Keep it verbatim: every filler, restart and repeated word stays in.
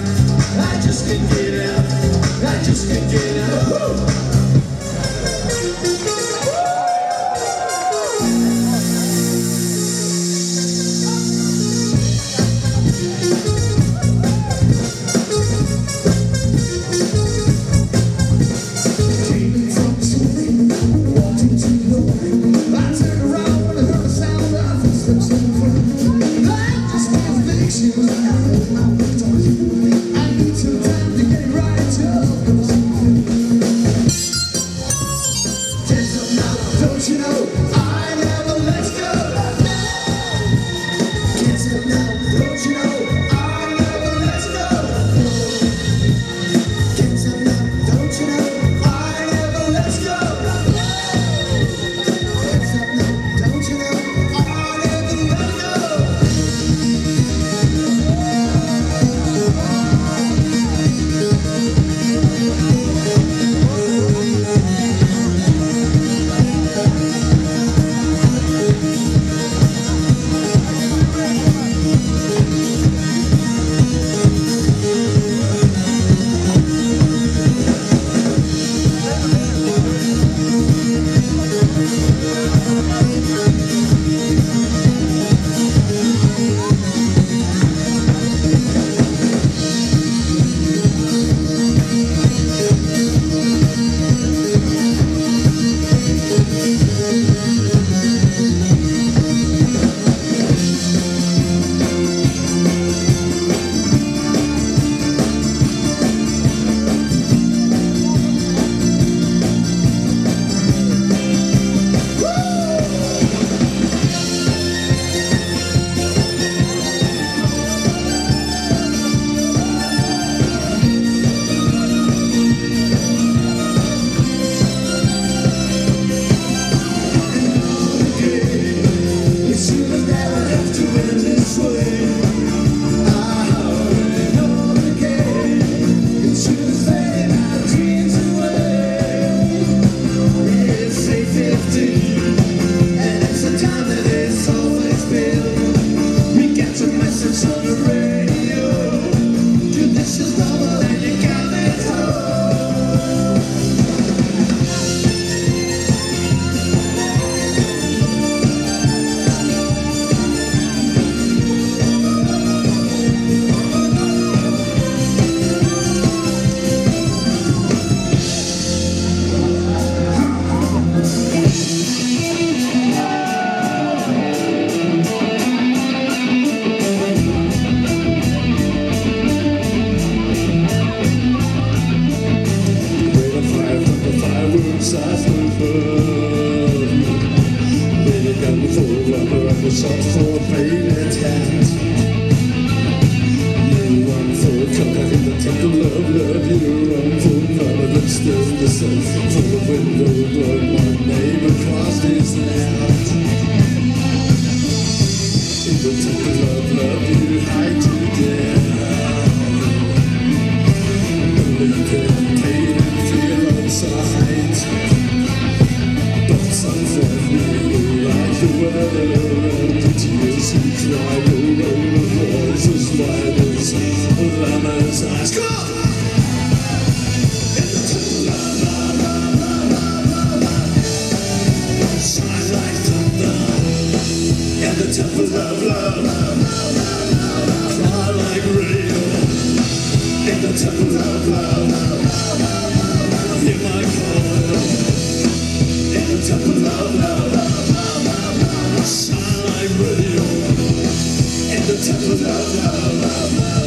I just can't get out. I just can't get out. Woo! Don't you know I never let go? Can't stop now. Don't you know I never let go? Can't stop now. Don't you know I never let go? Can't stop now. Don't you know I never let go? Shot for baby's hand. You run for cover in the temple of love. You run for cover, but still the sun from the window. Blood, one neighbor crossed his land. In the temple of love, you hide together. Only can pain and feel inside. But some for me, like the weather. Tears and cry over the voices, spiders, llamas, eyes. Come on! In the temple of love, love, love, love, love, love. Shine like thunder. In the temple of love, love, love, love, love. Cry like rain. In the temple of love, love, love, love, love. Hear my call. In the temple of love, love, love, love, love. Shine like radio in the temple of love, love, love.